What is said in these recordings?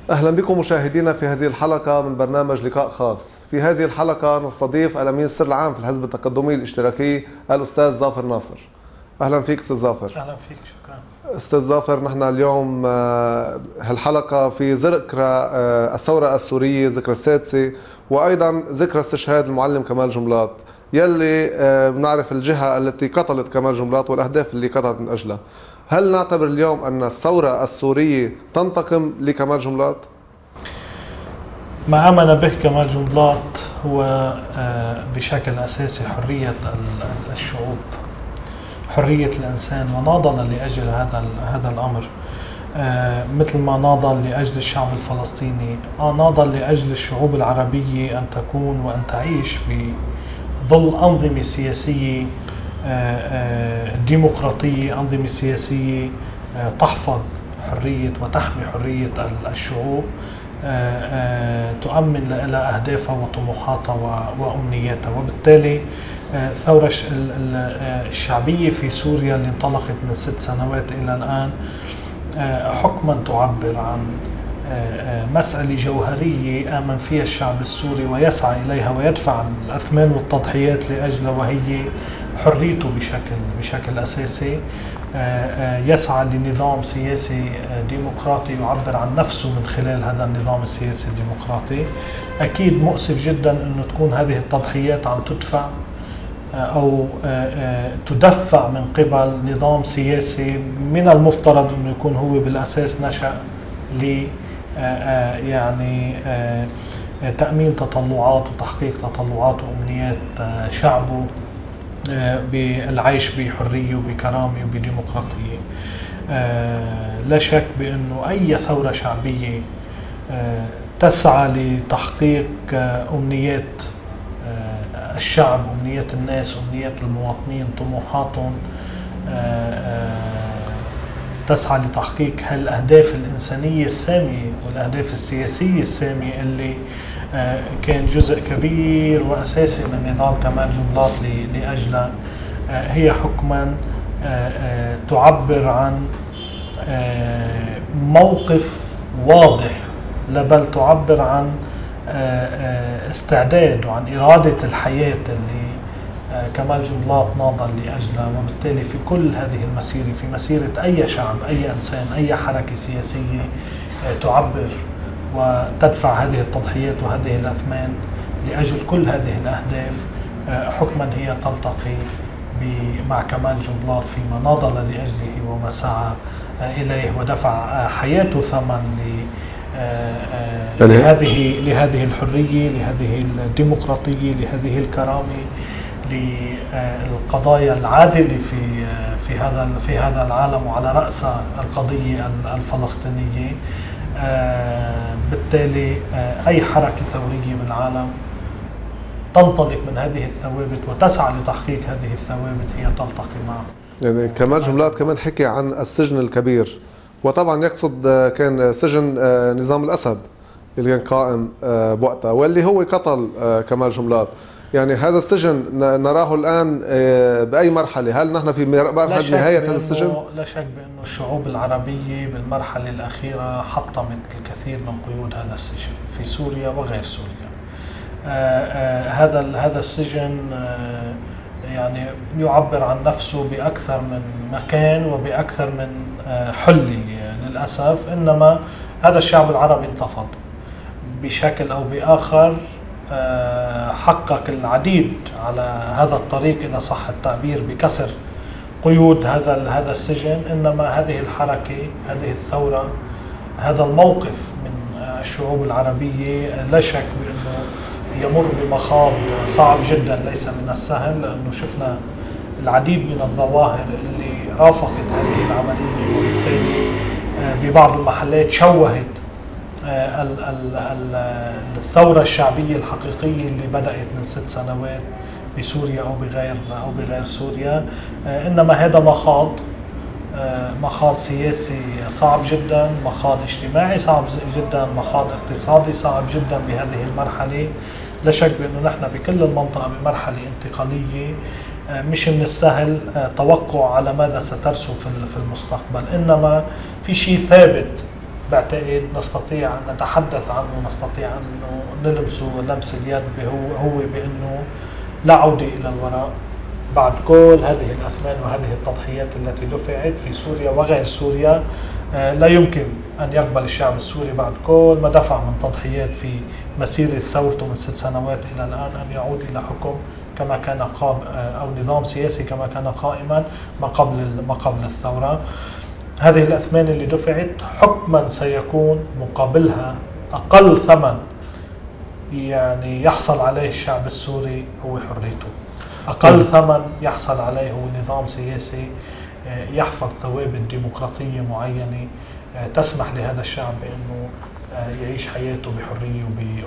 أهلا بكم مشاهدينا في هذه الحلقة من برنامج لقاء خاص. في هذه الحلقة نستضيف الأمين السر العام في الحزب التقدمي الاشتراكي الأستاذ ظافر ناصر. أهلا فيك أستاذ ظافر. أهلا فيك، شكرا. أستاذ ظافر، نحن اليوم هالحلقة في ذكرى الثورة السورية، ذكرى السادسة، وأيضا ذكرى استشهاد المعلم كمال جنبلاط، يلي بنعرف الجهة التي قتلت كمال جنبلاط والأهداف اللي قتلت من أجلها. هل نعتبر اليوم أن الثورة السورية تنتقم لكمال جنبلاط؟ ما آمن به كمال جنبلاط هو بشكل أساسي حرية الشعوب، حرية الإنسان، وناضل لأجل هذا الأمر، مثل ما ناضل لأجل الشعب الفلسطيني، ناضل لأجل الشعوب العربية أن تكون وأن تعيش بظل أنظمة سياسية ديمقراطية، أنظمة سياسية تحفظ حرية وتحمي حرية الشعوب، تؤمن لها أهدافها وطموحاتها وأمنياتها. وبالتالي الثورة الشعبية في سوريا اللي انطلقت من 6 سنوات إلى الآن حكما تعبر عن مسألة جوهرية آمن فيها الشعب السوري ويسعى إليها ويدفع الأثمان والتضحيات لأجلها، وهي حريته بشكل أساسي. يسعى لنظام سياسي ديمقراطي يعبر عن نفسه من خلال هذا النظام السياسي الديمقراطي. أكيد مؤسف جدا أنه تكون هذه التضحيات عم تدفع أو تدفع من قبل نظام سياسي من المفترض أنه يكون هو بالأساس نشأ ل يعني تأمين تطلعات وتحقيق تطلعات وأمنيات شعبه بالعيش بحرية وبكرامة وبديمقراطية. لا شك بأنه أي ثورة شعبية تسعى لتحقيق أمنيات الشعب، أمنيات الناس، أمنيات المواطنين، طموحاتهم، تسعى لتحقيق هالأهداف الإنسانية السامية والأهداف السياسية السامية اللي كان جزء كبير وأساسي من نضال كمال جنبلاط لأجلها. هي حكما تعبر عن موقف واضح، بل تعبر عن استعداد وعن إرادة الحياة اللي كمال جنبلاط ناضل لأجلها. وبالتالي في كل هذه المسيرة، في مسيرة أي شعب، أي إنسان، أي حركة سياسية تعبر وتدفع هذه التضحيات وهذه الأثمان لأجل كل هذه الأهداف، حكما هي تلتقي مع كمال جنبلاط فيما ناضل لأجله وما سعى إليه ودفع حياته ثمن لهذه الحرية، لهذه الديمقراطية، لهذه الكرامة، للقضايا العادلة في هذا العالم، وعلى رأسها القضية الفلسطينية. بالتالي أي حركة ثورية بالعالم تنطلق من هذه الثوابت وتسعى لتحقيق هذه الثوابت هي تلتقي معه. يعني كمال جنبلاط كمان حكي عن السجن الكبير، وطبعا يقصد كان سجن نظام الأسد اللي كان قائم بوقتها واللي هو قتل كمال جنبلاط. يعني هذا السجن نراه الآن بأي مرحلة؟ هل نحن في مرحلة نهاية هذا السجن؟ لا شك بأنه الشعوب العربية بالمرحلة الأخيرة حطمت الكثير من قيود هذا السجن في سوريا وغير سوريا. هذا السجن يعني يعبر عن نفسه بأكثر من مكان وبأكثر من حلة للأسف، إنما هذا الشعب العربي انتفض بشكل أو بآخر، حقق العديد على هذا الطريق إذا صح التعبير بكسر قيود هذا السجن. إنما هذه الحركة، هذه الثورة، هذا الموقف من الشعوب العربية لا شك بأنه يمر بمخاض صعب جدا، ليس من السهل، لأنه شفنا العديد من الظواهر اللي رافقت هذه العملية، وبالتالي ببعض المحلات شوهت الثورة الشعبية الحقيقية اللي بدأت من 6 سنوات بسوريا أو بغير سوريا. إنما هذا مخاض سياسي صعب جدا، مخاض اجتماعي صعب جدا، مخاض اقتصادي صعب جدا بهذه المرحلة. لا شك بأنه نحن بكل المنطقة بمرحلة انتقالية، مش من السهل توقع على ماذا سترسو في المستقبل، إنما في شيء ثابت بعتقد نستطيع أن نتحدث عنه، نستطيع أن نلمسه لمس اليد هو بأنه لا عودة إلى الوراء بعد كل هذه الأثمان وهذه التضحيات التي دفعت في سوريا وغير سوريا. لا يمكن أن يقبل الشعب السوري بعد كل ما دفع من تضحيات في مسيرة ثورته من 6 سنوات إلى الآن أن يعود إلى حكم كما كان أو نظام سياسي كما كان قائما ما قبل الثورة. هذه الأثمان اللي دفعت حكما سيكون مقابلها أقل ثمن يعني يحصل عليه الشعب السوري هو حريته، أقل ثمن يحصل عليه هو نظام سياسي يحفظ ثوابت ديمقراطية معينة تسمح لهذا الشعب بأنه يعيش حياته بحرية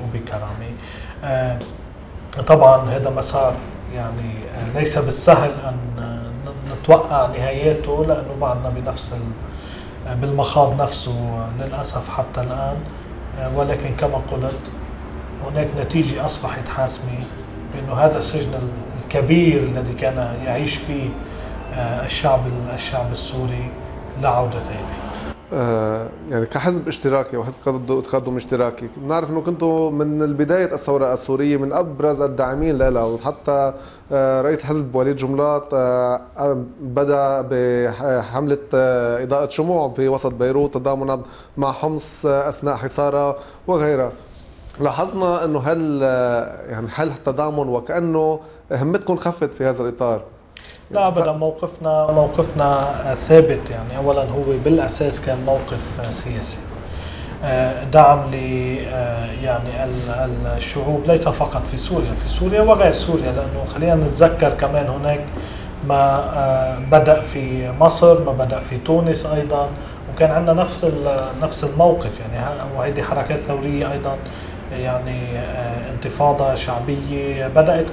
وبكرامة. طبعا هذا مسار يعني ليس بالسهل أن نتوقع نهايته، لأنه بعدنا بالمخاض نفسه للأسف حتى الآن. ولكن كما قلت هناك نتيجة أصبحت حاسمة، بأنه هذا السجن الكبير الذي كان يعيش فيه الشعب السوري لا عودة إليه. يعني كحزب اشتراكي وحزب تقدم اشتراكي بنعرف انه كنتوا من البداية الثورة السورية من ابرز الداعمين لها، وحتى رئيس الحزب وليد جملات بدأ بحملة إضاءة شموع بوسط بيروت تضامنا مع حمص اثناء حصارها وغيرها. لاحظنا انه يعني هل التضامن وكأنه همتكم خفت في هذا الإطار؟ لا ابدا، موقفنا ثابت. يعني اولا هو بالاساس كان موقف سياسي، دعم ل يعني الشعوب ليس فقط في سوريا وغير سوريا، لانه خلينا نتذكر كمان هناك ما بدا في مصر، ما بدا في تونس ايضا، وكان عندنا نفس الموقف. يعني وهذه حركات ثوريه ايضا، يعني انتفاضه شعبيه بدات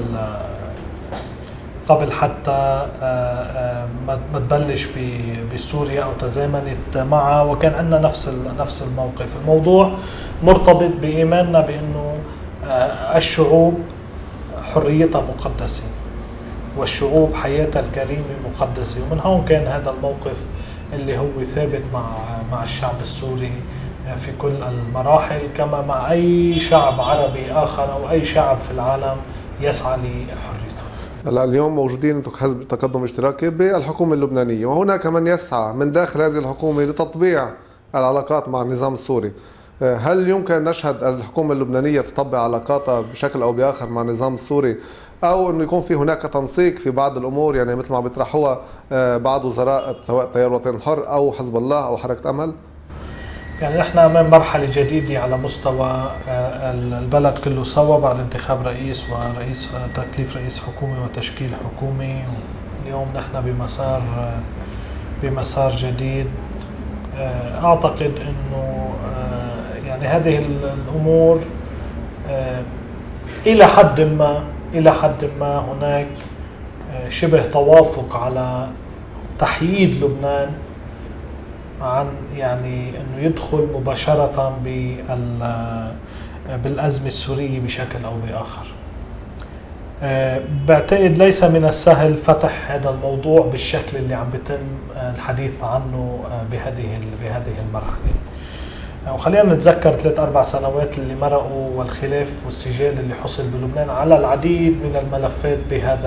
قبل حتى ما تبلش بسوريا او تزامنت معها، وكان عندنا نفس الموقف. الموضوع مرتبط بايماننا بانه الشعوب حريتها مقدسه والشعوب حياتها الكريمه مقدسه، ومن هون كان هذا الموقف اللي هو ثابت مع الشعب السوري في كل المراحل، كما مع اي شعب عربي اخر او اي شعب في العالم يسعى لحريته. هلا اليوم موجودين انتم كحزب تقدم اشتراكي بالحكومه اللبنانيه، وهناك من يسعى من داخل هذه الحكومه لتطبيع العلاقات مع النظام السوري. هل يمكن ان نشهد الحكومه اللبنانيه تطبع علاقاتها بشكل او باخر مع النظام السوري، او انه يكون في هناك تنسيق في بعض الامور، يعني مثل ما بيطرحوها بعض وزراء سواء تيار الوطن الحر او حزب الله او حركه امل؟ يعني نحن امام مرحله جديده على مستوى البلد كله سوا بعد انتخاب رئيس تكليف رئيس حكومي وتشكيل حكومي. اليوم نحن بمسار جديد. اعتقد انه يعني هذه الامور الى حد ما هناك شبه توافق على تحييد لبنان عن يعني انه يدخل مباشرة بالأزمة السورية بشكل او باخر. بعتقد ليس من السهل فتح هذا الموضوع بالشكل اللي عم بيتم الحديث عنه بهذه المرحلة. وخلينا نتذكر 3-4 سنوات اللي مرقوا والخلاف والسجال اللي حصل بلبنان على العديد من الملفات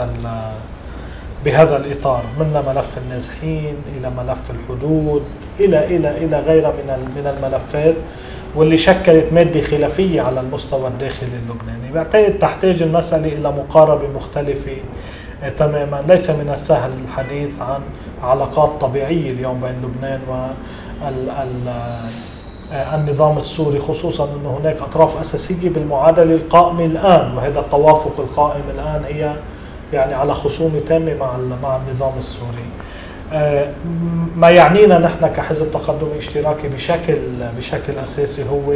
بهذا الإطار، من ملف النازحين إلى ملف الحدود إلى غيرها من الملفات، واللي شكلت مادة خلافية على المستوى الداخلي اللبناني. بعتقد تحتاج المسألة إلى مقاربة مختلفة تماما. ليس من السهل الحديث عن علاقات طبيعية اليوم بين لبنان والنظام السوري، خصوصا أن هناك أطراف أساسية بالمعادلة القائمة الآن، وهذا التوافق القائم الآن هي يعني على خصومة تامة مع النظام السوري. ما يعنينا نحن كحزب تقدم اشتراكي بشكل أساسي هو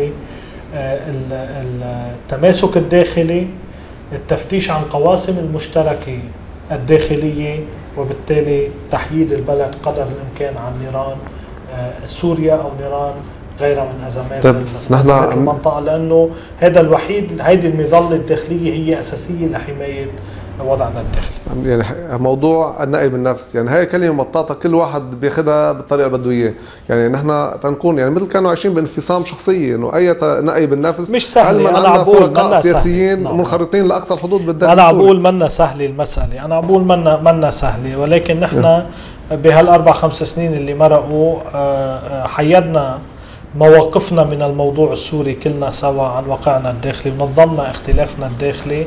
التماسك الداخلي، التفتيش عن قواسم المشتركة الداخلية، وبالتالي تحييد البلد قدر الإمكان عن نيران سوريا أو نيران غيرها من ازمات طيب أزمات المنطقه، لانه هذا الوحيد، هيدي المظله الداخليه هي اساسيه لحمايه وضعنا الداخلي. يعني موضوع النائب النفس، يعني هي كلمه مطاطه كل واحد بياخذها بالطريقه اللي بده اياه. يعني نحن تنكون يعني مثل كانوا عايشين بانفصام شخصيه، انه اي نائب النفس مش سهله. انا عبول فرقاء سياسيين منخرطين لاقصى الحدود بالداخل. انا عبول منا سهله المساله، انا عبول منا سهله، ولكن نحن بهالاربع 5 سنين اللي مرقوا حيدنا مواقفنا من الموضوع السوري كلنا سوا عن واقعنا الداخلي، ونظمنا اختلافنا الداخلي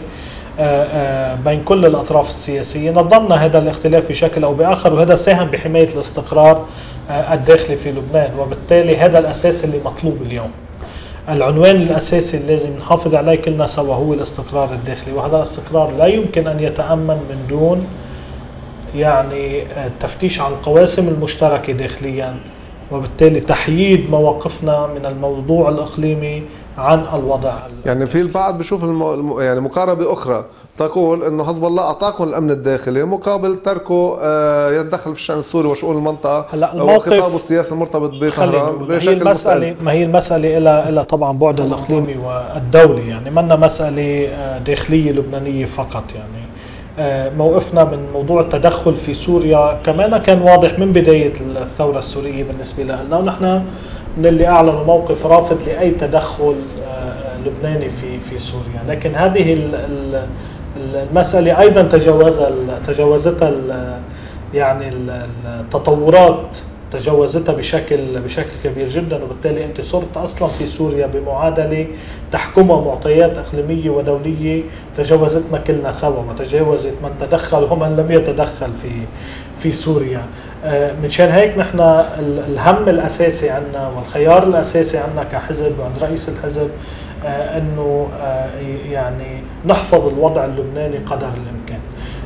بين كل الأطراف السياسية. نظمنا هذا الاختلاف بشكل أو بآخر، وهذا ساهم بحماية الاستقرار الداخلي في لبنان، وبالتالي هذا الأساس اللي مطلوب اليوم. العنوان الأساسي اللي لازم نحافظ عليه كلنا سوا هو الاستقرار الداخلي، وهذا الاستقرار لا يمكن أن يتأمن من دون يعني التفتيش عن القواسم المشتركة داخليا، وبالتالي تحييد مواقفنا من الموضوع الإقليمي عن الوضع. يعني في البعض بشوف يعني مقاربة أخرى تقول انه حزب الله اعطاكم الامن الداخلي مقابل تركه يتدخل في الشان السوري وشؤون المنطقه. هلا الموقف وخطابه السياسي المرتبط بطهران بشكل مختلف. ما هي المساله إلى طبعا بعد الاقليمي والدولي، يعني منا مساله داخليه لبنانيه فقط. يعني موقفنا من موضوع التدخل في سوريا كمان كان واضح من بدايه الثوره السوريه بالنسبه لنا، ونحن من اللي اعلنوا موقف رافض لاي تدخل لبناني في سوريا. لكن هذه المسألة أيضا تجاوزتها يعني التطورات تجاوزتها بشكل كبير جدا، وبالتالي أنت صرت أصلا في سوريا بمعادلة تحكمها معطيات إقليمية ودولية تجاوزتنا كلنا سوا، وتجاوزت من تدخل ومن لم يتدخل في سوريا. منشان هيك نحن الهم الأساسي عنا والخيار الأساسي عنا كحزب وعند رئيس الحزب انه يعني نحفظ الوضع اللبناني قدر الامكان.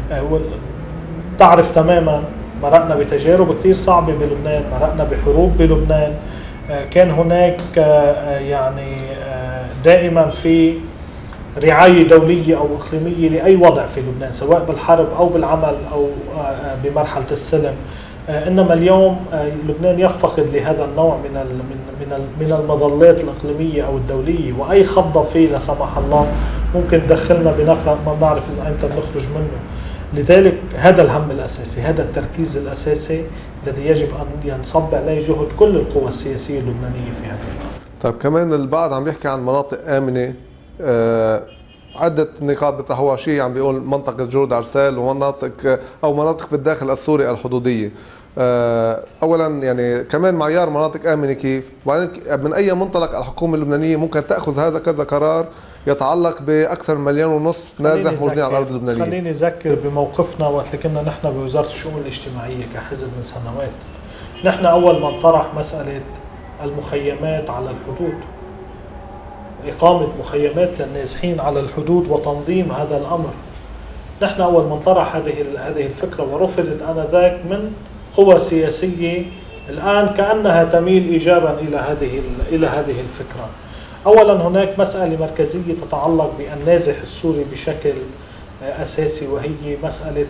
تعرف تماما مرقنا بتجارب كثير صعبه بلبنان، مرقنا بحروب بلبنان، كان هناك يعني دائما في رعايه دوليه او اقليميه لاي وضع في لبنان، سواء بالحرب او بالعمل او بمرحله السلم. انما اليوم لبنان يفتقد لهذا النوع من المظلات الاقليميه او الدوليه، واي خضه فيه لا سمح الله ممكن تدخلنا بنفق ما بنعرف اذا امتى بنخرج منه. لذلك هذا الهم الاساسي، هذا التركيز الاساسي الذي يجب ان ينصب عليه جهد كل القوى السياسيه اللبنانيه في هذا الوقت. طيب كمان البعض عم يحكي عن مناطق امنه، عدة نقاط بيطرحوها، شيء عم بيقول منطقة جرود عرسال ومناطق في الداخل السوري الحدودية. اولا يعني كمان معيار مناطق امنه كيف، وبعدين من اي منطلق الحكومه اللبنانيه ممكن تاخذ هذا كذا قرار يتعلق باكثر من 1.5 مليون نازح موجودين على الارض اللبنانيه. خليني اذكر بموقفنا وقت اللي كنا نحن بوزاره الشؤون الاجتماعيه كحزب من سنوات. نحن اول من طرح مساله المخيمات على الحدود، اقامه مخيمات للنازحين على الحدود وتنظيم هذا الامر. نحن اول من طرح هذه الفكره، ورفضت انذاك من قوى سياسية الآن كأنها تميل إيجابا إلى هذه الفكرة. أولا هناك مسألة مركزية تتعلق بالنازح السوري بشكل أساسي، وهي مسألة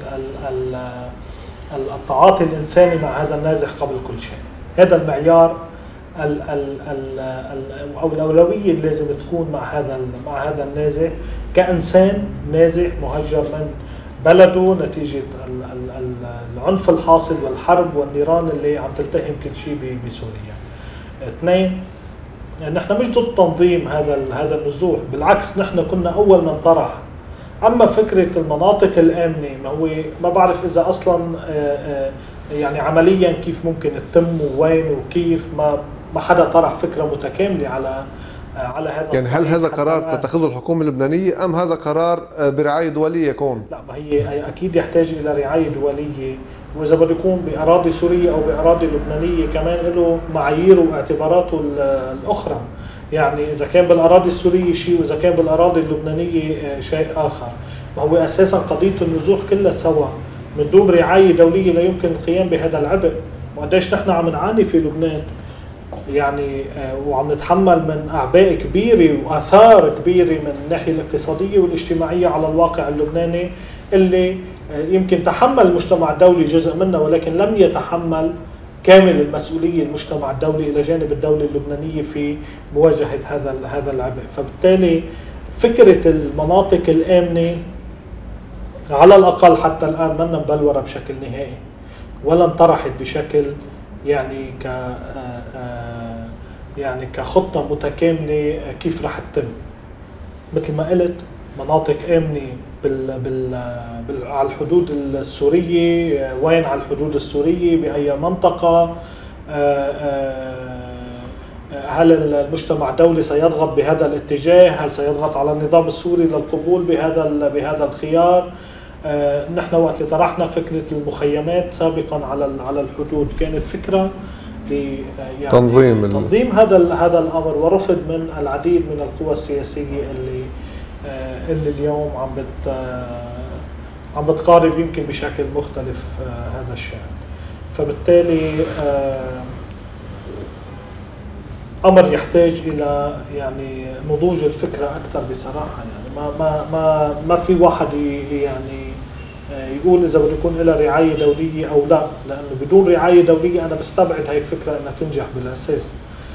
التعاطي الإنساني مع هذا النازح قبل كل شيء. هذا المعيار أو الأولوية اللي لازم تكون مع هذا النازح كإنسان نازح مهجر من بلده نتيجة العنف الحاصل والحرب والنيران اللي عم تلتهم كل شيء بسوريا. 2، نحن مش ضد تنظيم هذا النزوح، بالعكس نحن كنا أول من طرح. أما فكرة المناطق الآمنة ما بعرف إذا أصلا يعني عمليا كيف ممكن تتم وين وكيف، ما حدا طرح فكرة متكاملة على هذا. يعني هل هذا قرار تتخذه الحكومة اللبنانية أم هذا قرار برعاية دولية يكون؟ لا، ما هي أكيد يحتاج إلى رعاية دولية، وإذا بده يكون بأراضي سورية أو بأراضي لبنانية كمان له معاييره واعتباراته الأخرى. يعني إذا كان بالأراضي السورية شيء وإذا كان بالأراضي اللبنانية شيء آخر. وهو أساسا قضية النزوح كلها سوا من دون رعاية دولية لا يمكن القيام بهذا العبء. وقديش نحن عم نعاني في لبنان يعني، وعم نتحمل من أعباء كبيرة وآثار كبيرة من الناحية الاقتصادية والاجتماعية على الواقع اللبناني، اللي يمكن تحمل المجتمع الدولي جزء منه ولكن لم يتحمل كامل المسؤولية المجتمع الدولي إلى جانب الدولة اللبنانية في مواجهة هذا العبء. فبالتالي فكرة المناطق الآمنة على الأقل حتى الآن منا مبلورة بشكل نهائي، ولا انطرحت بشكل يعني يعني كخطة متكاملة كيف رح تتم. مثل ما قلت مناطق آمنة على الحدود السورية، وين على الحدود السورية، بأي منطقة، هل المجتمع الدولي سيضغط بهذا الاتجاه؟ هل سيضغط على النظام السوري للقبول بهذا الخيار؟ نحن وقت اللي طرحنا فكرة المخيمات سابقا على الحدود كانت فكرة يعني تنظيم هذا الأمر، ورفض من العديد من القوى السياسية اللي اليوم عم بتقارب يمكن بشكل مختلف هذا الشأن. فبالتالي أمر يحتاج إلى يعني نضوج الفكرة أكثر بصراحة. يعني ما في واحد يعني يقول إذا بده يكون لها رعاية دولية أو لا، لأنه بدون رعاية دولية أنا بستبعد هاي الفكرة أنها تنجح بالأساس.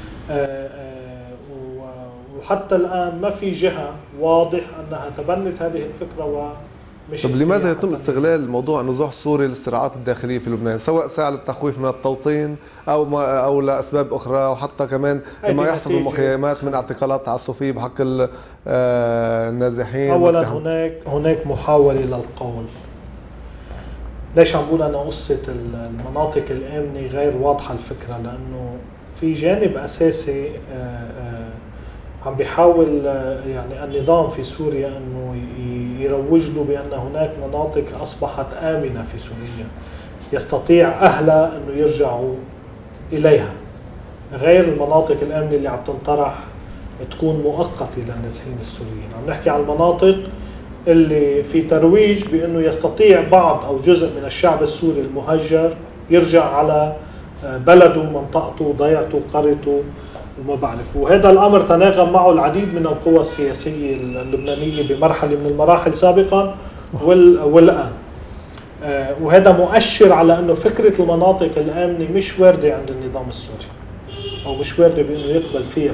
وحتى الآن ما في جهة واضح أنها تبنت هذه الفكرة ومشيت. طب لماذا يتم استغلال موضوع النزوح السوري للصراعات الداخلية في لبنان، سواء سعى للتخويف من التوطين أو لأسباب أخرى، وحتى كمان لما يحصل المخيمات من اعتقالات تعسفية بحق النازحين؟ أولا هناك محاولة للقول. ليش عم بقول أنا قصة المناطق الآمنة غير واضحة الفكرة؟ لأنه في جانب أساسي عم بيحاول يعني النظام في سوريا أنه يروج له بأن هناك مناطق أصبحت آمنة في سوريا يستطيع أهلها أنه يرجعوا إليها، غير المناطق الآمنة اللي عم تنطرح تكون مؤقتة للنازحين السوريين. عم نحكي عن المناطق اللي في ترويج بأنه يستطيع بعض أو جزء من الشعب السوري المهجر يرجع على بلده، منطقته، ضيعته، قريته، وما بعرف. وهذا الأمر تناغم معه العديد من القوى السياسية اللبنانية بمرحلة من المراحل سابقا والآن. وهذا مؤشر على أنه فكرة المناطق الآمنة مش واردة عند النظام السوري، أو مش واردة بأنه يقبل فيها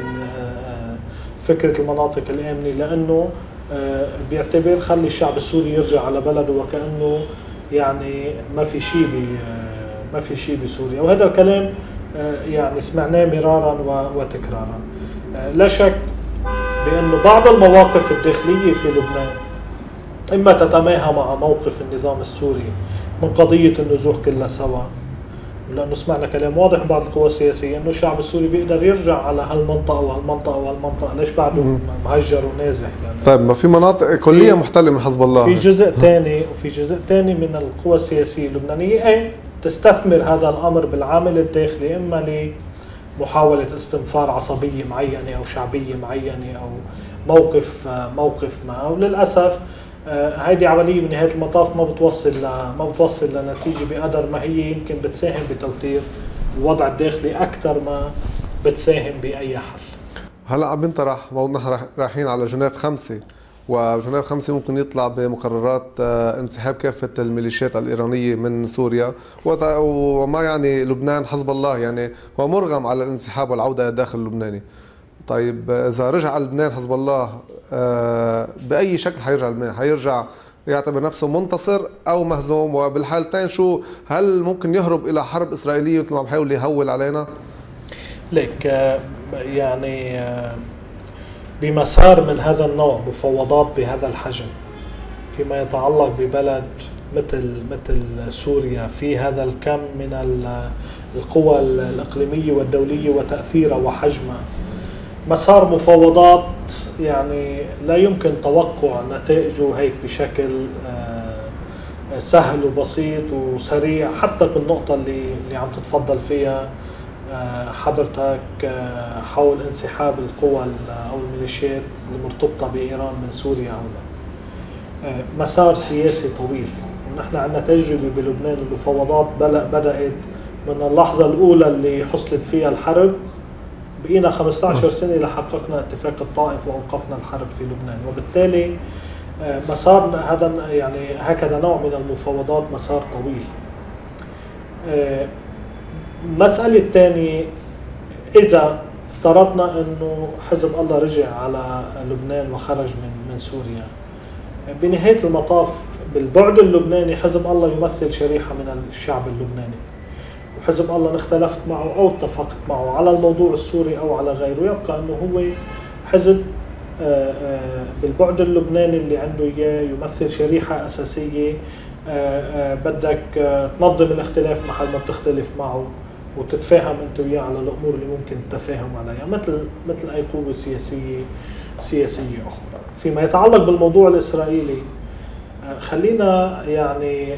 فكرة المناطق الآمنة، لأنه بيعتبر خلي الشعب السوري يرجع على بلده وكأنه يعني ما في شيء بسوريا. وهذا الكلام يعني سمعناه مرارا وتكرارا. لا شك بأنه بعض المواقف الداخلية في لبنان إما تتماهى مع موقف النظام السوري من قضية النزوح كلها سوا، لأنه سمعنا كلام واضح من بعض القوى السياسية إنه الشعب السوري بيقدر يرجع على هالمنطقة وهالمنطقة، ليش بعده مهجر ونازح يعني. طيب ما في مناطق كلية محتلة من حزب الله. في جزء ثاني من القوى السياسية اللبنانية تستثمر هذا الأمر بالعامل الداخلي، إما لمحاولة استنفار عصبية معينة أو شعبية معينة أو موقف ما. وللأسف هيدي عملية من نهاية المطاف ما بتوصل لنتيجة بقدر ما هي يمكن بتساهم بتوتير الوضع الداخلي أكثر ما بتساهم بأي حل. هلا عم بنطرح نحن رايحين على جنيف 5، وجنيف 5 ممكن يطلع بمقررات انسحاب كافة الميليشيات الإيرانية من سوريا، وما يعني لبنان حزب الله يعني هو مرغم على الانسحاب والعودة للداخل اللبناني. طيب إذا رجع لبنان حزب الله بأي شكل حيرجع لبنان؟ حيرجع يعتبر نفسه منتصر أو مهزوم؟ وبالحالتين شو، هل ممكن يهرب إلى حرب إسرائيلية مثل ما عم يحاول يهول علينا؟ لك يعني بمسار من هذا النوع، مفاوضات بهذا الحجم فيما يتعلق ببلد مثل سوريا في هذا الكم من القوى الإقليمية والدولية وتأثيرها وحجمها، مسار مفاوضات يعني لا يمكن توقع نتائجه هيك بشكل سهل وبسيط وسريع، حتى بالنقطة اللي عم تتفضل فيها حضرتك حول انسحاب القوى أو الميليشيات المرتبطة بإيران من سوريا أو لا. مسار سياسي طويل، ونحن عندنا تجربة بلبنان. المفاوضات بدأت من اللحظة الأولى اللي حصلت فيها الحرب، بقينا 15 سنة لحققنا اتفاق الطائف وأوقفنا الحرب في لبنان. وبالتالي مسار هذا يعني هكذا نوع من المفاوضات مسار طويل. المسألة الثانية، إذا افترضنا أنه حزب الله رجع على لبنان وخرج من سوريا، بنهاية المطاف بالبعد اللبناني حزب الله يمثل شريحة من الشعب اللبناني، وحزب الله اختلفت معه أو اتفقت معه على الموضوع السوري أو على غيره، يبقى أنه هو حزب بالبعد اللبناني اللي عنده إياه يمثل شريحة أساسية. بدك تنظم الاختلاف محل ما بتختلف معه وتتفاهم انت وياه على الامور اللي ممكن التفاهم عليها، مثل اي قوه سياسيه اخرى. فيما يتعلق بالموضوع الاسرائيلي، خلينا يعني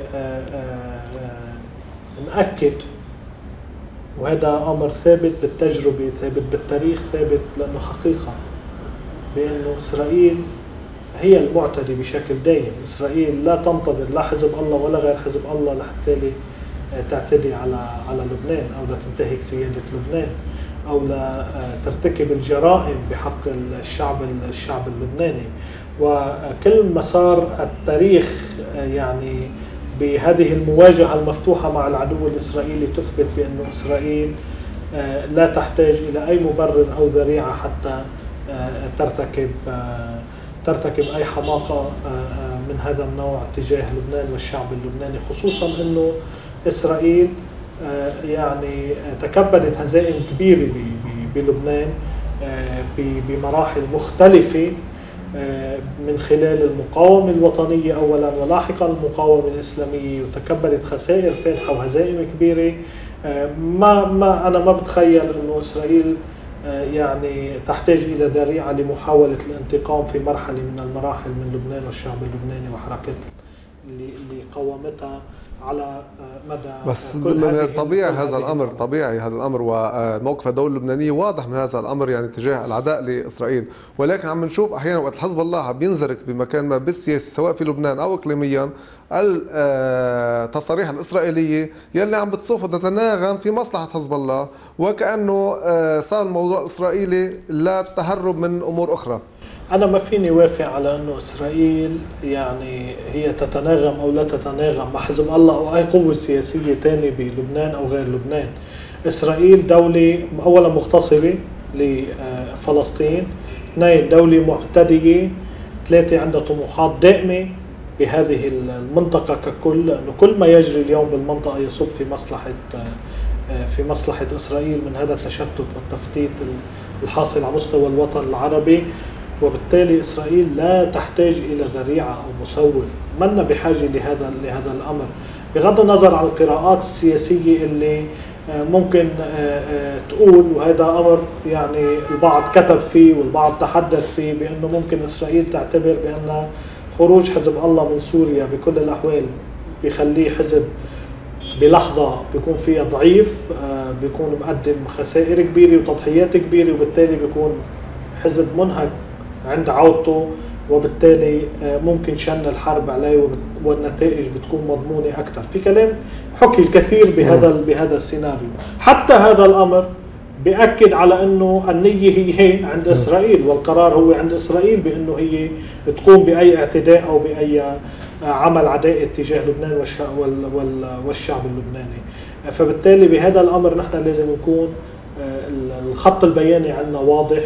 نأكد، وهذا امر ثابت بالتجربه، ثابت بالتاريخ، ثابت لانه حقيقه، بانه اسرائيل هي المعتدي بشكل دائم. إسرائيل لا تنتظر لا حزب الله ولا غير حزب الله لحتى تعتدي على لبنان أو لا تنتهك سيادة لبنان أو لا ترتكب الجرائم بحق الشعب اللبناني. وكل مسار التاريخ يعني بهذه المواجهة المفتوحة مع العدو الإسرائيلي تثبت بأن إسرائيل لا تحتاج إلى أي مبرر أو ذريعة حتى ترتكب أي حماقة من هذا النوع تجاه لبنان والشعب اللبناني، خصوصا أنه إسرائيل يعني تكبدت هزائم كبيرة بلبنان بمراحل مختلفة، من خلال المقاومة الوطنية أولا ولاحقا المقاومة الإسلامية، وتكبدت خسائر فادحة وهزائم كبيرة. أنا ما بتخيل أنه إسرائيل يعني تحتاج إلى ذريعة لمحاولة الانتقام في مرحلة من المراحل من لبنان والشعب اللبناني وحركات اللي قاومتها على مدى بس طبيعي هذا الأمر، طبيعي هذا الأمر، وموقف الدولة اللبنانية واضح من هذا الأمر يعني تجاه العداء لإسرائيل. ولكن عم نشوف أحيانا وقت الحزب الله عم بينزرك بمكان ما بالسياسة سواء في لبنان أو إقليميا التصاريح الإسرائيلية يلي عم بتصوف وتتناغم في مصلحة حزب الله، وكأنه صار الموضوع الإسرائيلي للتهرب من أمور أخرى. أنا ما فيني وافق على أنه إسرائيل يعني هي تتناغم أو لا تتناغم مع حزب الله أو أي قوة سياسية تانية بلبنان أو غير لبنان. إسرائيل دولة أولا مغتصبة لفلسطين، اثنين دولة معتدية، ثلاثة عندها طموحات دائمة بهذه المنطقة ككل، لأنه كل ما يجري اليوم بالمنطقة يصب في مصلحة إسرائيل من هذا التشتت والتفتيت الحاصل على مستوى الوطن العربي. وبالتالي إسرائيل لا تحتاج إلى ذريعة أو مسوغ، منا بحاجة لهذا الأمر، بغض النظر عن القراءات السياسية اللي ممكن تقول، وهذا أمر يعني البعض كتب فيه والبعض تحدث فيه، بأنه ممكن إسرائيل تعتبر بأن خروج حزب الله من سوريا بكل الأحوال بيخليه حزب بلحظة بيكون فيها ضعيف، بيكون مقدم خسائر كبيرة وتضحيات كبيرة، وبالتالي بيكون حزب منهك عند عودته، وبالتالي ممكن شن الحرب عليه والنتائج بتكون مضمونة أكثر. في كلام حكي الكثير بهذا السيناريو. حتى هذا الأمر بيأكد على أنه النية هي عند إسرائيل، والقرار هو عند إسرائيل بأنه هي تقوم بأي اعتداء أو بأي عمل عدائي تجاه لبنان والشعب اللبناني. فبالتالي بهذا الأمر نحن لازم نكون الخط البياني عندنا واضح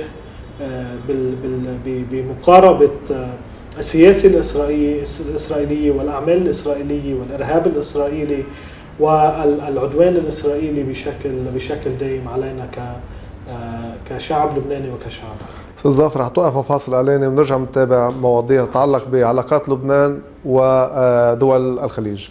بمقاربة السياسة الإسرائيلية والأعمال الإسرائيلية والإرهاب الإسرائيلي والعدوان الإسرائيلي بشكل دائم علينا كشعب لبناني وكشعب. أستاذ ظافر، رح توقف فاصل علينا ونرجع نتابع مواضيع تتعلق بعلاقات لبنان ودول الخليج.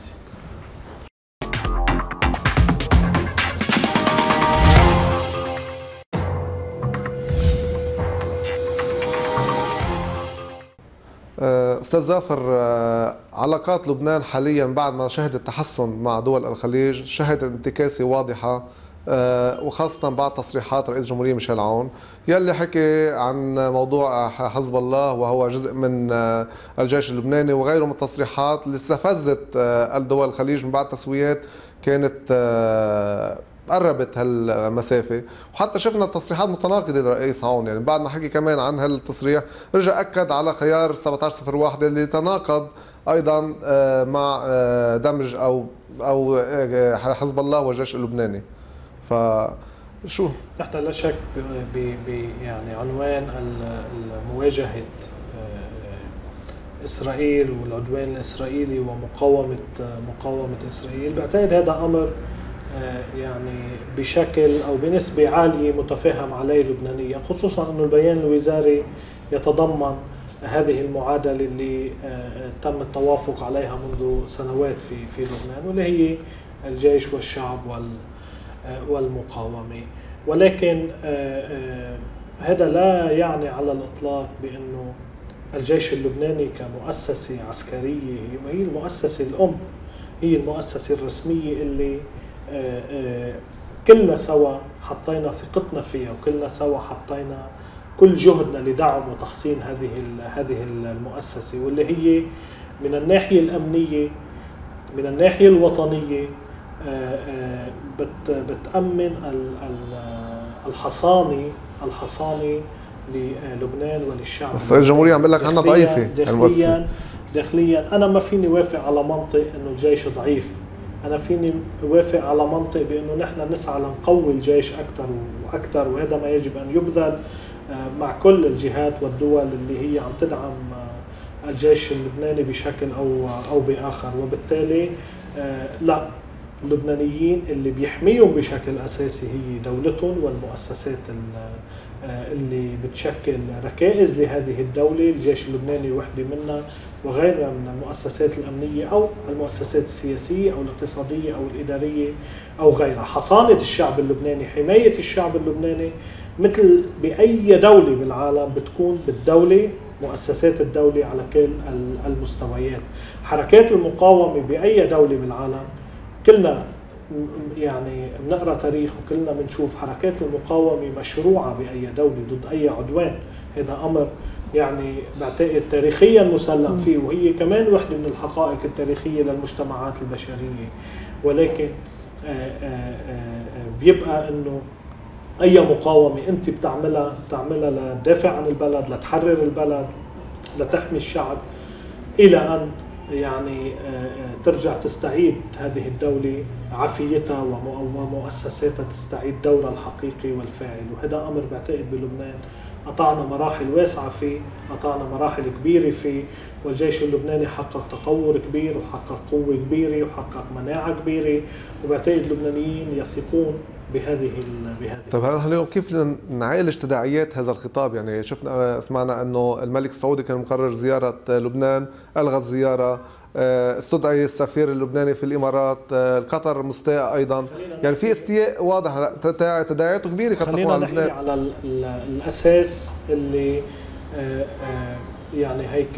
أستاذ ظافر، علاقات لبنان حاليا بعد ما شهدت تحسن مع دول الخليج شهدت انتكاسة واضحة، وخاصة بعد تصريحات رئيس الجمهورية ميشيل عون يلي حكي عن موضوع حزب الله وهو جزء من الجيش اللبناني وغيره من التصريحات اللي استفزت الدول الخليج من بعد تسويات كانت قربت هالمسافة. وحتى شفنا تصريحات متناقضة للرئيس عون، يعني بعد ما حكي كمان عن هالتصريح رجع أكد على خيار 1701 اللي تناقض ايضا مع دمج او حزب الله والجيش اللبناني. فشو نحن لا شك يعني عنوان مواجهة إسرائيل والعدوان الإسرائيلي ومقاومة إسرائيل، بعتقد هذا أمر يعني بشكل أو بنسبة عالية متفهم عليه لبنانيا، خصوصا أنه البيان الوزاري يتضمن هذه المعادلة اللي تم التوافق عليها منذ سنوات في لبنان، واللي هي الجيش والشعب والمقاومة. ولكن هذا لا يعني على الإطلاق بأنه الجيش اللبناني كمؤسسة عسكرية هي المؤسسة الأم، هي المؤسسة الرسمية اللي كلنا سوا حطينا ثقتنا فيها، وكلنا سوا حطينا كل جهدنا لدعم وتحصين هذه المؤسسة، واللي هي من الناحية الأمنية من الناحية الوطنية بتأمن الحصانة للبنان وللشعب. بس الجمهورية عم بقول لك عنها ضعيفة داخليا. أنا ما فيني وافق على منطق إنه الجيش ضعيف، أنا فيني وافق على منطق بأنه نحن نسعى لنقوي الجيش أكثر وأكثر، وهذا ما يجب أن يبذل مع كل الجهات والدول اللي هي عم تدعم الجيش اللبناني بشكل أو بآخر. وبالتالي لا، اللبنانيين اللي بيحميهم بشكل أساسي هي دولتهم والمؤسسات اللي بتشكل ركائز لهذه الدولة. الجيش اللبناني وحدة منها، وغيرها من المؤسسات الأمنية أو المؤسسات السياسية أو الاقتصادية أو الإدارية أو غيرها. حصانة الشعب اللبناني، حماية الشعب اللبناني مثل بأي دولة بالعالم بتكون بالدولة، مؤسسات الدولة على كل المستويات. حركات المقاومة بأي دولة بالعالم، كلنا يعني بنقرأ تاريخ وكلنا بنشوف حركات المقاومة مشروعة بأي دولة ضد أي عدوان. هذا أمر يعني بعتقد تاريخيا مسلم فيه، وهي كمان واحدة من الحقائق التاريخية للمجتمعات البشرية. ولكن بيبقى أنه أي مقاومة أنت بتعملها لتدافع عن البلد، لتحرر البلد، لتحمي الشعب، إلى أن يعني ترجع تستعيد هذه الدولة عافيتها ومؤسساتها تستعيد دورها الحقيقي والفاعل. وهذا أمر بعتقد بلبنان قطعنا مراحل واسعة فيه، قطعنا مراحل كبيرة فيه، والجيش اللبناني حقق تطور كبير وحقق قوة كبيرة وحقق مناعة كبيرة، وبعتقد اللبنانيين يثقون بهذه. طيب هلا اليوم كيف نعالج تداعيات هذا الخطاب؟ يعني سمعنا انه الملك السعودي كان مقرر زيارة لبنان، الغى الزيارة، استدعي السفير اللبناني في الامارات، قطر مستاء ايضا، يعني في استياء واضح، تداعياته كبيرة قد تكون على لبنان. على الاساس اللي يعني هيك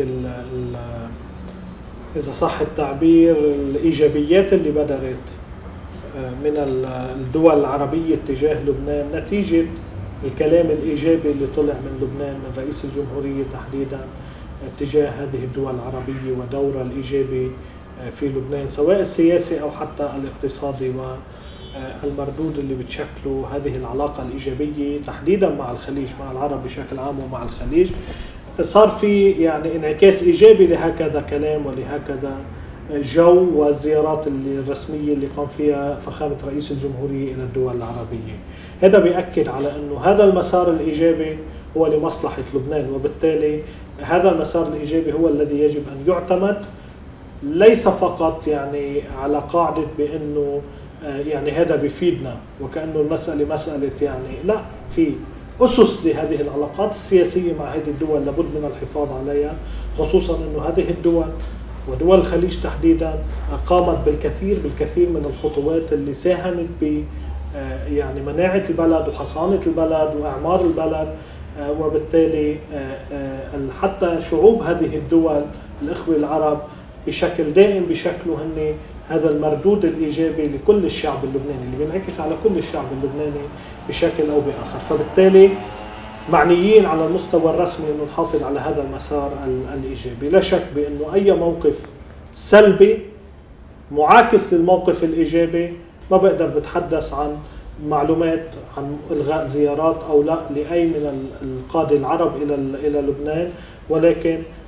اذا صح التعبير الايجابيات اللي بدرت من الدول العربية تجاه لبنان نتيجة الكلام الإيجابي اللي طلع من لبنان من رئيس الجمهورية تحديدا تجاه هذه الدول العربية ودورها الإيجابي في لبنان، سواء السياسي أو حتى الاقتصادي، والمردود اللي بتشكله هذه العلاقة الإيجابية تحديدا مع الخليج، مع العرب بشكل عام ومع الخليج. صار في يعني انعكاس إيجابي لهكذا كلام ولهكذا جو، والزيارات الرسمية اللي قام فيها فخامة رئيس الجمهورية إلى الدول العربية. هذا بيأكد على أنه هذا المسار الإيجابي هو لمصلحة لبنان، وبالتالي هذا المسار الإيجابي هو الذي يجب أن يعتمد، ليس فقط يعني على قاعدة بأنه يعني هذا بيفيدنا وكأنه المسألة مسألة يعني لا، في أسس لهذه العلاقات السياسية مع هذه الدول لابد من الحفاظ عليها، خصوصا أنه هذه الدول ودول الخليج تحديدا قامت بالكثير من الخطوات اللي ساهمت ب يعني مناعة البلد وحصانة البلد وإعمار البلد، وبالتالي حتى شعوب هذه الدول الإخوة العرب بشكل دائم بشكله هن هذا المردود الإيجابي لكل الشعب اللبناني اللي بينعكس على كل الشعب اللبناني بشكل أو بآخر. فبالتالي معنيين على المستوى الرسمي أنه نحافظ على هذا المسار الإيجابي. لا شك بأنه أي موقف سلبي معاكس للموقف الإيجابي ما بقدر بتحدث عن معلومات عن إلغاء زيارات أو لا لأي من القادة العرب إلى لبنان، ولكن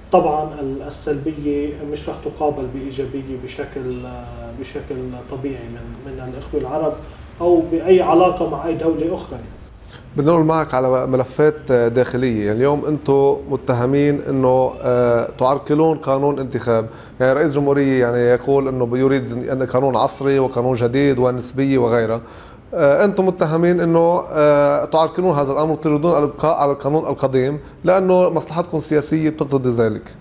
طبعا السلبية مش رح تقابل بإيجابية بشكل طبيعي من الإخوة العرب أو بأي علاقة مع أي دولة أخرى. بدنا نقول معك على ملفات داخلية. يعني اليوم أنتم متهمين أنه تعرقلون قانون انتخاب. يعني رئيس الجمهورية يعني يقول أنه يريد أن قانون عصري وقانون جديد ونسبية وغيرها. أنتم متهمين أنه تعرقلون هذا الأمر وتريدون الإبقاء على القانون القديم لأنه مصلحتكم السياسية بتقتضي ذلك.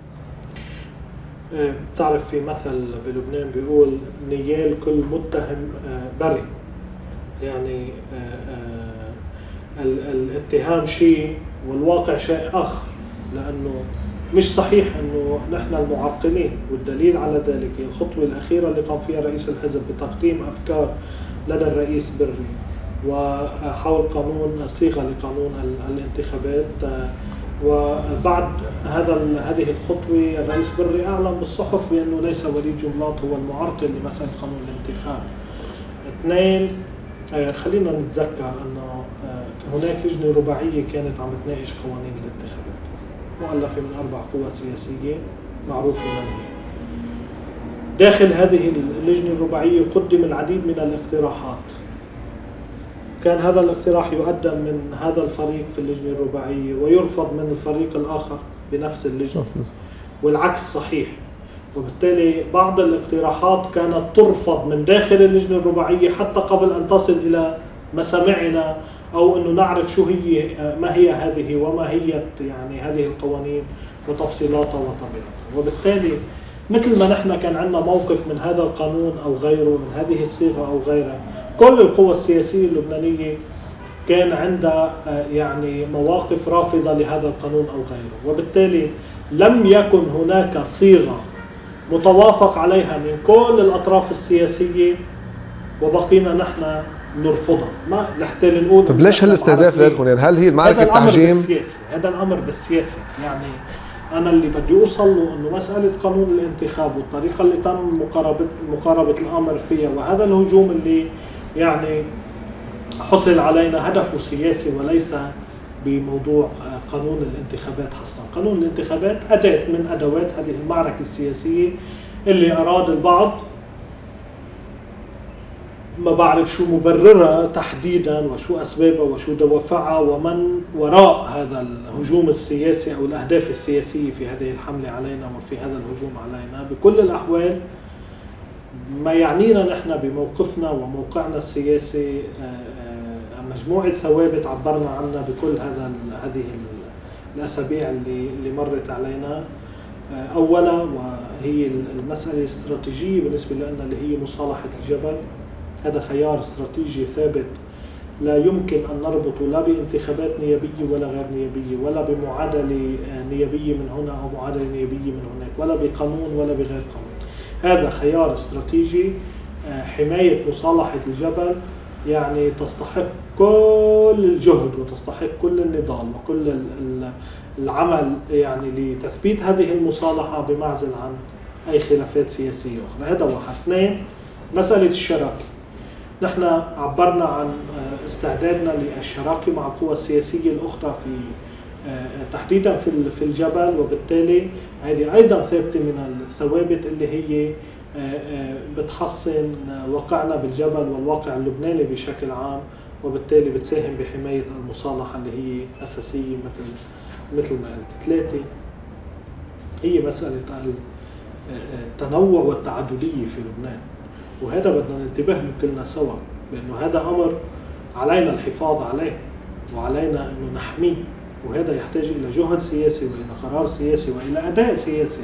بتعرف في مثل بلبنان بيقول نيال كل متهم بري. يعني الاتهام شيء والواقع شيء آخر، لأنه مش صحيح أنه نحن المعرقلين، والدليل على ذلك هي الخطوة الأخيرة اللي قام فيها رئيس الحزب بتقديم أفكار لدى الرئيس بري وحول قانون الصيغة لقانون الانتخابات. وبعد هذه الخطوة الرئيس بري أعلن بالصحف بأنه ليس وليد جملات هو المعرقل لمسألة قانون الانتخاب. اثنين، خلينا نتذكر أنه هناك لجنة رباعية كانت عم تناقش قوانين الانتخابات مؤلفة من 4 قوى سياسية معروفة من هي. داخل هذه اللجنة الرباعية قدم العديد من الاقتراحات. كان هذا الاقتراح يقدم من هذا الفريق في اللجنة الرباعية ويرفض من الفريق الآخر بنفس اللجنة، والعكس صحيح. وبالتالي بعض الاقتراحات كانت ترفض من داخل اللجنة الرباعية حتى قبل أن تصل إلى مسامعنا أو أنه نعرف شو هي ما هي هذه وما هي يعني هذه القوانين وتفصيلاتها وطبيعتها. وبالتالي مثل ما نحن كان عندنا موقف من هذا القانون أو غيره، من هذه الصيغة أو غيرها، كل القوى السياسية اللبنانية كان عندها يعني مواقف رافضة لهذا القانون أو غيره. وبالتالي لم يكن هناك صيغة متوافق عليها من كل الأطراف السياسية وبقينا نحن نرفضها. ما لحتى نقول طب ليش هالاستهداف لكم؟ يعني هل هي معركة تحجيم؟ هذا الأمر بالسياسة. يعني أنا اللي بدي أوصل له إنه مسألة قانون الانتخاب والطريقة اللي تم مقاربة الأمر فيها وهذا الهجوم اللي يعني حصل علينا هدفه سياسي وليس بموضوع قانون الانتخابات حصلا. قانون الانتخابات أداة من أدوات هذه المعركة السياسية اللي أراد البعض، ما بعرف شو مبررها تحديدا وشو أسبابها وشو دوافعها ومن وراء هذا الهجوم السياسي أو الأهداف السياسية في هذه الحملة علينا وفي هذا الهجوم علينا. بكل الأحوال ما يعنينا نحن بموقفنا وموقعنا السياسي مجموعة ثوابت عبرنا عنها بكل هذه الأسابيع اللي مرت علينا. أولا وهي المسألة الاستراتيجية بالنسبة لنا اللي هي مصالحة الجبل. هذا خيار استراتيجي ثابت لا يمكن أن نربطه لا بانتخابات نيابية ولا غير نيابية ولا بمعادلة نيابية من هنا أو معادلة نيابية من هناك ولا بقانون ولا بغير قانون. هذا خيار استراتيجي. حماية مصالحة الجبل يعني تستحق كل الجهد وتستحق كل النضال وكل العمل يعني لتثبيت هذه المصالحة بمعزل عن أي خلافات سياسية أخرى. هذا واحد. اثنين، مسألة الشراكة. نحن عبرنا عن استعدادنا للشراكة مع القوى السياسية الأخرى في تحديدا في الجبل. وبالتالي هذه أيضا ثابتة من الثوابت اللي هي بتحسن واقعنا بالجبل والواقع اللبناني بشكل عام، وبالتالي بتساهم بحماية المصالحة اللي هي أساسية مثل ما قلت. ثلاثة، هي مسألة التنوع والتعددية في لبنان، وهذا بدنا ننتبه له كلنا سوا بأنه هذا أمر علينا الحفاظ عليه وعلينا أنه نحميه، وهذا يحتاج إلى جهد سياسي وإلى قرار سياسي وإلى أداء سياسي.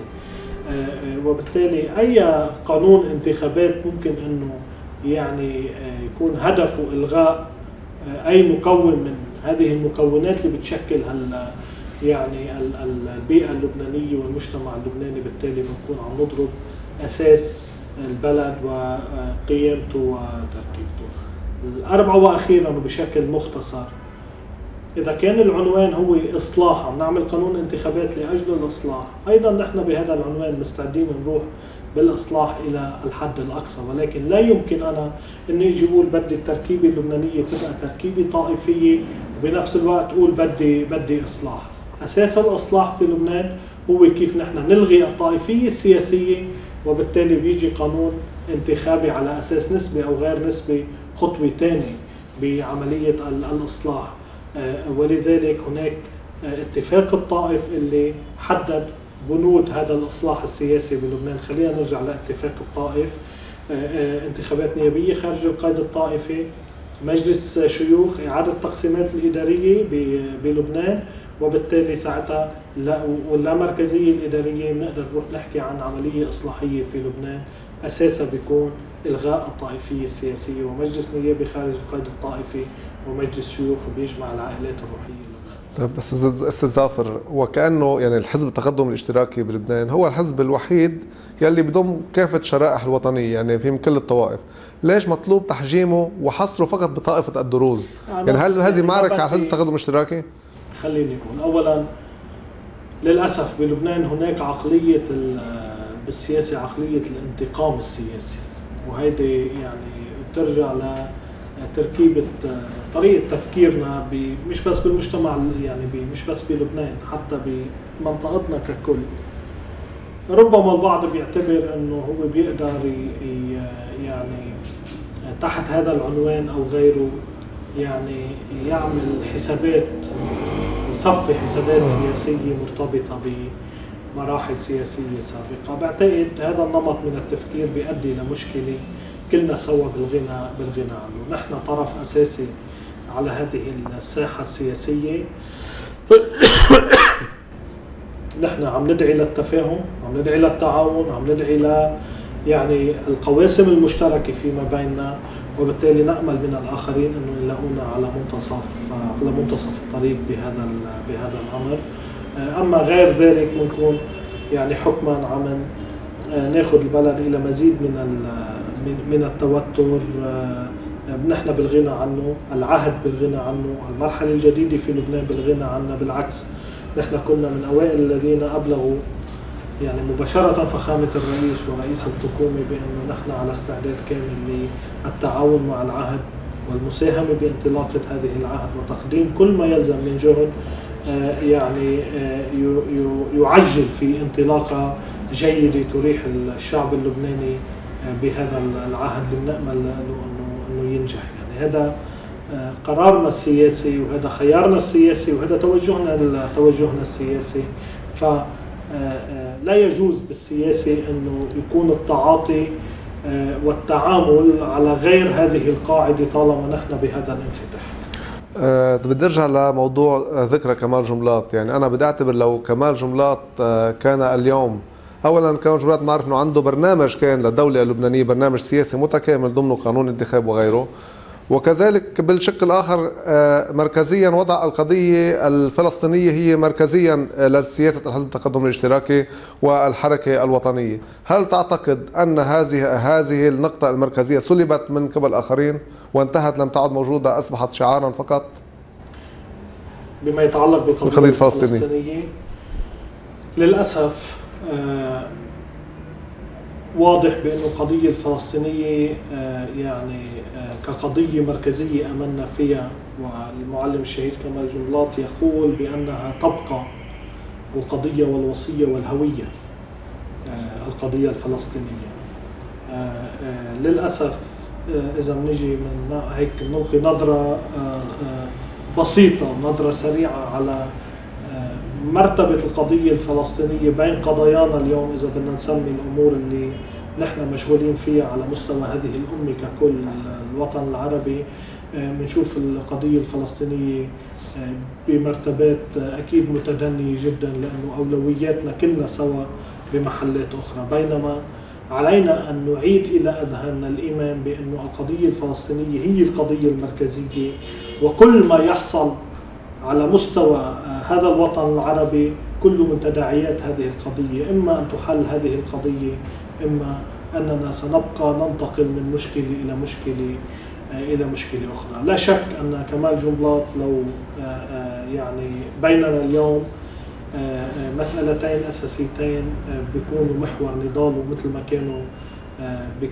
وبالتالي أي قانون انتخابات ممكن أنه يعني يكون هدفه إلغاء أي مكون من هذه المكونات اللي بتشكل يعني البيئة اللبنانية والمجتمع اللبناني. بالتالي بنكون عم نضرب أساس البلد وقيمته وتركيبته. الأربعة وأخيرا وبشكل مختصر، إذا كان العنوان هو إصلاح، عم نعمل قانون انتخابات لأجل الإصلاح، أيضا نحن بهذا العنوان مستعدين نروح بالإصلاح إلى الحد الأقصى. ولكن لا يمكن أنا إني أجي أقول بدي التركيبة اللبنانية تبقى تركيبة طائفية وبنفس الوقت أقول بدي إصلاح. أساس الإصلاح في لبنان هو كيف نحن نلغي الطائفية السياسية، وبالتالي بيجي قانون انتخابي على أساس نسبي أو غير نسبي خطوة ثانية بعملية الإصلاح. ولذلك هناك اتفاق الطائف اللي حدد بنود هذا الإصلاح السياسي بلبنان. خلينا نرجع لاتفاق الطائف. انتخابات نيابية خارج القيد الطائفي، مجلس شيوخ، إعادة التقسيمات الإدارية بلبنان، وبالتالي ساعتها واللامركزية الإدارية بنقدر نروح نحكي عن عملية إصلاحية في لبنان أساسا بيكون إلغاء الطائفية السياسية، ومجلس نيابي خارج القيد الطائفي، ومجلس شيوخ بيجمع العائلات الروحية. طيب بس استاذ ظافر، وكأنه يعني الحزب التقدم الاشتراكي بلبنان هو الحزب الوحيد يلي بضم كافة الشرائح الوطنية، يعني في من كل الطوائف. ليش مطلوب تحجيمه وحصره فقط بطائفة الدروز؟ يعني هل هذه معركة على الحزب التقدم الاشتراكي؟ خليني أقول أولا، للأسف بلبنان هناك عقلية بالسياسة عقلية الانتقام السياسي، وهيدي يعني بترجع لتركيبة طريقة تفكيرنا مش بس بالمجتمع، يعني مش بس بلبنان، حتى بمنطقتنا ككل. ربما البعض بيعتبر انه هو بيقدر يعني تحت هذا العنوان او غيره يعني يعمل حسابات، يصفي حسابات سياسية مرتبطة بمراحل سياسية سابقة. بعتقد هذا النمط من التفكير بيؤدي لمشكلة كلنا سوا بالغنى عنه. نحن طرف أساسي على هذه الساحة السياسية. نحن عم ندعي للتفاهم، عم ندعي للتعاون، عم ندعي يعني القواسم المشتركة فيما بيننا، وبالتالي نأمل من الآخرين أنه يلاقونا على منتصف الطريق بهذا الأمر. أما غير ذلك بنكون يعني حكما عم ناخذ البلد إلى مزيد من التوتر. نحن بالغنى عنه، العهد بالغنى عنه، المرحلة الجديدة في لبنان بالغنى عنها. بالعكس، نحن كنا من أوائل الذين أبلغوا يعني مباشرة فخامة الرئيس ورئيس الحكومة بأنه نحن على استعداد كامل للتعاون مع العهد والمساهمة بانطلاقة هذه العهد وتقديم كل ما يلزم من جهد يعني يعجل في انطلاقة جيدة تريح الشعب اللبناني بهذا العهد اللي بنأمل أنه ينجح. يعني هذا قرارنا السياسي، وهذا خيارنا السياسي، وهذا توجهنا السياسي. فلا يجوز بالسياسة أنه يكون التعاطي والتعامل على غير هذه القاعدة طالما نحن بهذا الانفتاح. بدي ارجع لموضوع ذكرى كمال جملاط. يعني انا بدي اعتبر لو كمال جملاط كان اليوم، اولا كمال جملاط نعرف انه عنده برنامج كان للدوله اللبنانيه، برنامج سياسي متكامل ضمنه قانون انتخاب وغيره، وكذلك بالشق الاخر مركزيا وضع القضيه الفلسطينيه هي مركزيا لسياسه الحزب التقدم الاشتراكي والحركه الوطنيه. هل تعتقد ان هذه النقطه المركزيه سلبت من قبل اخرين وانتهت، لم تعد موجوده، اصبحت شعارا فقط بما يتعلق بالقضيه الفلسطينيه؟ للاسف واضح بأنه القضية الفلسطينية يعني كقضية مركزية أمنا فيها، والمعلم الشهيد كمال جملاط يقول بأنها تبقى القضية والوصية والهوية، القضية الفلسطينية. للأسف إذا نجي من هيك نلقي نظرة بسيطة، نظرة سريعة على مرتبة القضية الفلسطينية بين قضايانا اليوم، إذا بدنا نسمي الأمور اللي نحن مشغولين فيها على مستوى هذه الأمة ككل الوطن العربي، بنشوف القضية الفلسطينية بمرتبات أكيد متدنية جدا، لأنه أولوياتنا كلنا سوا بمحلات أخرى. بينما علينا أن نعيد إلى أذهاننا الإيمان بأنه القضية الفلسطينية هي القضية المركزية، وكل ما يحصل على مستوى هذا الوطن العربي كله من تداعيات هذه القضية. إما أن تحل هذه القضية، إما أننا سنبقى ننتقل من مشكلة إلى مشكلة أخرى. لا شك أن كمال جملاط لو يعني بيننا اليوم مسألتين أساسيتين بيكونوا محور نضاله مثل ما كانوا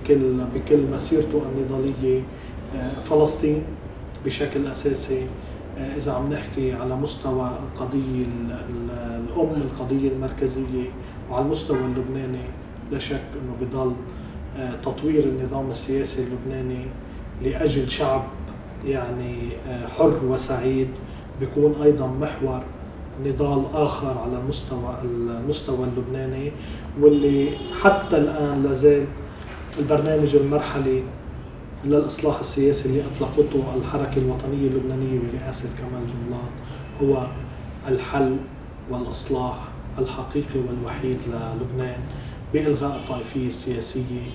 بكل مسيرته النضالية، فلسطين بشكل أساسي إذا عم نحكي على مستوى القضية القضية المركزية وعلى المستوى اللبناني، لا شك أنه بضل تطوير النظام السياسي اللبناني لأجل شعب يعني حر وسعيد بيكون أيضا محور نضال آخر على المستوى اللبناني، واللي حتى الآن لازال البرنامج المرحلي للإصلاح السياسي اللي أطلقته الحركة الوطنية اللبنانية برئاسة كمال جنبلاط هو الحل والإصلاح الحقيقي والوحيد للبنان بإلغاء الطائفية السياسية،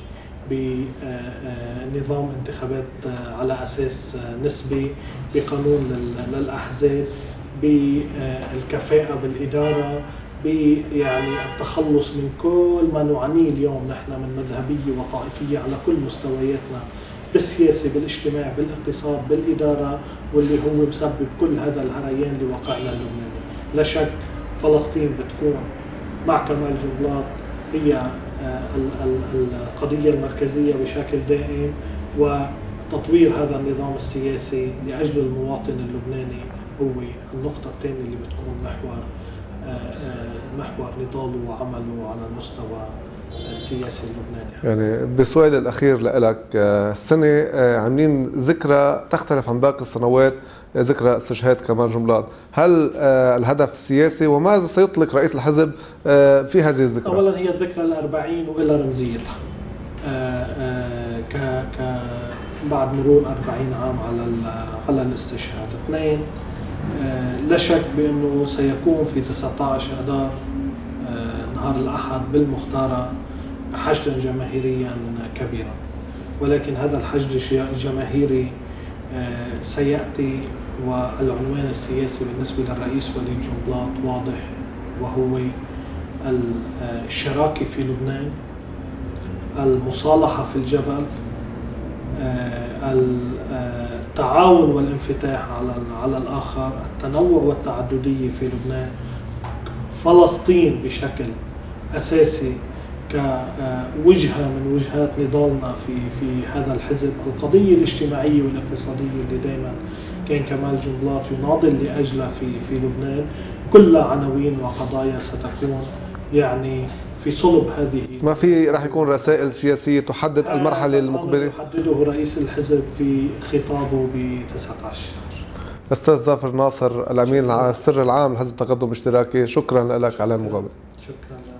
بنظام انتخابات على أساس نسبي، بقانون للأحزاب، بالكفاءة بالإدارة، يعني التخلص من كل ما نعانيه اليوم نحن من مذهبية وطائفية على كل مستوياتنا، بالسياسة، بالاجتماع، بالاقتصاد، بالإدارة، واللي هو مسبب كل هذا الهريان لواقعنا اللبناني. لا شك فلسطين بتكون مع كمال جنبلاط هي القضية المركزية بشكل دائم، وتطوير هذا النظام السياسي لأجل المواطن اللبناني هو النقطة الثانية اللي بتكون محور نضاله وعمله على المستوى السياسي اللبناني. يعني بسؤال الأخير لك، السنة عاملين ذكرى تختلف عن باقي السنوات، ذكرى استشهاد كمال جنبلاط، هل الهدف السياسي وماذا سيطلق رئيس الحزب في هذه الذكرى؟ أولا هي الذكرى ال40 وإلى رمزيتها بعد مرور 40 عام على الاستشهاد. اثنين، لا شك بأنه سيكون في 19 آذار نهار الأحد بالمختارة حشدا جماهيريا كبيرا، ولكن هذا الحشد الجماهيري سيأتي والعنوان السياسي بالنسبة للرئيس وليد جنبلاط واضح، وهو الشراكة في لبنان، المصالحة في الجبل، التعاون والانفتاح على الآخر، التنوع والتعددية في لبنان، فلسطين بشكل أساسي كوجهة من وجهات نضالنا في هذا الحزب، القضية الاجتماعية والاقتصادية اللي دائما كان كمال جنبلاط يناضل لأجلها في لبنان، كل عناوين وقضايا ستكون يعني في صلب هذه. ما في راح يكون رسائل سياسية تحدد المرحلة المقبلة؟ يحدده رئيس الحزب في خطابه ب19. أستاذ ظافر ناصر، الأمين السر العام لحزب تقدم اشتراكي، شكرا لك على المقابلة. شكرا.